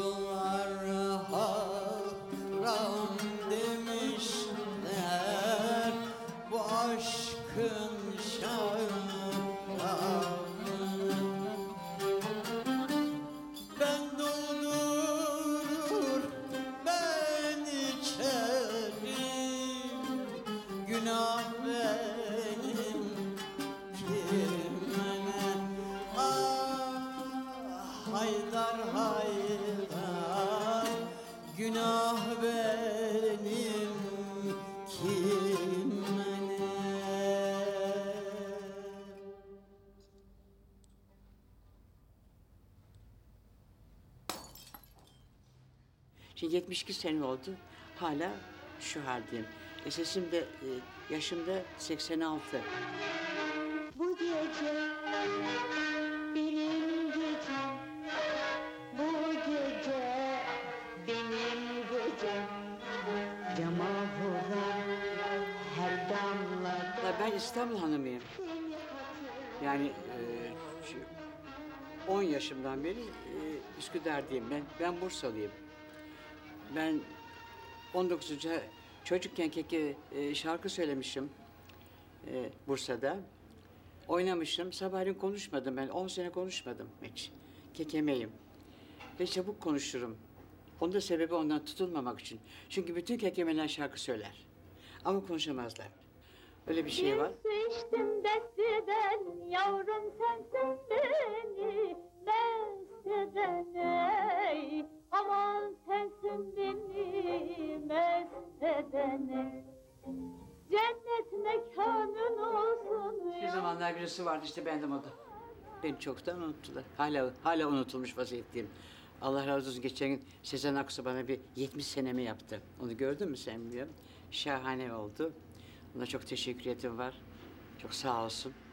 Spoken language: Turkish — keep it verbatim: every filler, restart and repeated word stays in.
Yollar haram demişler, bu aşkın şarabını ben doldurur ben içerim, günah benim kime ne? Ah Haydar Haydar, günah benim kime ne? Şimdi yetmiş iki sene oldu, hala şu haldeyim. E sesim de, e, yaşım da seksen altı. Bu gece benim gecem, bu gece benim gecem. Cama vuran her damla Ya ben İstanbul hanımıyım. seni hatırlar. Yani e, şu on yaşımdan beri e, Üsküdar'dayım ben. Ben Bursalıyım. Ben on dokuzuncu çocukken keke e, şarkı söylemişim e, Bursa'da. Oynamışım. Sabahleyin konuşmadım ben. On sene konuşmadım hiç. Kekemeyim. Ve çabuk konuşurum. Onun da sebebi ondan tutulmamak için. Çünkü bütün kekemeler şarkı söyler. Ama konuşamazlar. Öyle bir şey var. Bir su içtim desteden, yavrum sensin beni mest eden ey. Aman sensin beni mest eden ey. Cennet mekanın olsun. Bir zamanlar birisi vardı işte bendim o da. Beni çoktan unuttular. Hala hala unutulmuş vaziyetteyim. Allah razı olsun, geçen gün Sezen Aksu bana bir yetmiş senemi yaptı. Onu gördün mü sen bilmiyorum. Şahane oldu. Ona çok teşekkür ederim var. Çok sağ olsun.